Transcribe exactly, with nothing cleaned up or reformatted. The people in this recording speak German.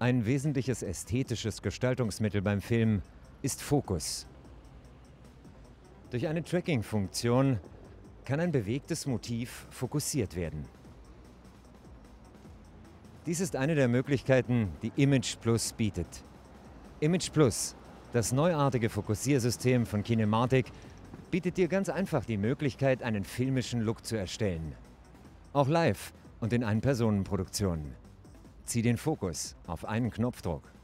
Ein wesentliches ästhetisches Gestaltungsmittel beim Film ist Fokus. Durch eine Tracking-Funktion kann ein bewegtes Motiv fokussiert werden. Dies ist eine der Möglichkeiten, die Image Plus bietet. Image Plus, das neuartige Fokussiersystem von Kinematic, bietet dir ganz einfach die Möglichkeit, einen filmischen Look zu erstellen. Auch live und in Ein-Personen-Produktionen. Zieh den Fokus auf einen Knopfdruck.